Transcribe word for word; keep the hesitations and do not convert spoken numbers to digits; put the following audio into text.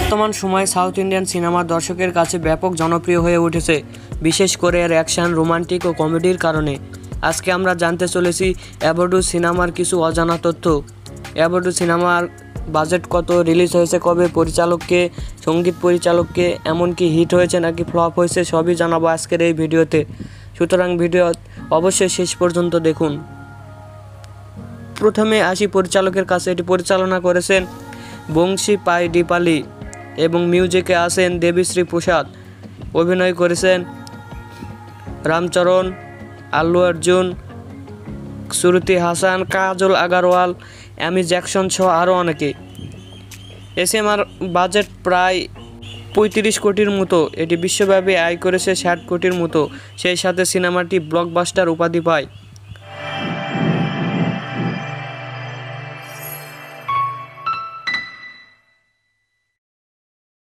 বর্তমান সময়ে south Indian cinema দর্শকের কাছে ব্যাপক জনপ্রিয় হয়ে উঠেছে, বিশেষ করে এর অ্যাকশন, রোমান্টিক ও কমেডির কারণে। আজকে আমরা জানতে চলেছি অ্যাভোডু সিনেমার কিছু অজানা তথ্য। অ্যাভোডু সিনেমার বাজেট কত, রিলিজ হয়েছে কবে, পরিচালককে, সঙ্গীত পরিচালককে, এমনকি হিট হয়েছে নাকি ফ্লপ হয়েছে, সবই জানাবো আজকের এই ভিডিওতে। সুতরাং ভিডিও অবশ্যই শেষ পর্যন্ত দেখুন। প্রথমে আসি পরিচালকের কাছে। এটি পরিচালনা করেছেন বংশী পাই ডিপালি এবং মিউজিকে আসেন দেবীশ্রী প্রসাদ। অভিনয় করেছেন রামচরণ, আল্লু অর্জুন, শ্রুতি হাসান, কাজল আগারওয়াল, অ্যামি জ্যাকসন সহ আরও অনেকে। এ সিনেমার বাজেট প্রায় পঁয়ত্রিশ কোটির মতো। এটি বিশ্বব্যাপী আয় করেছে ষাট কোটির মতো। সেই সাথে সিনেমাটি ব্লকবাস্টার উপাধি পায়।